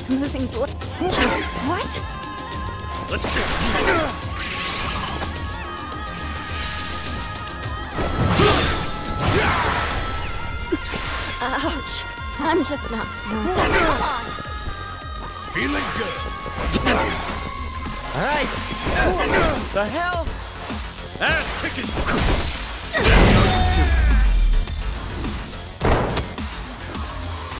I'm losing blood. What? Let's do it. Ouch. I'm just not. Come on. Feeling good. All right. The hell? Ass kicking.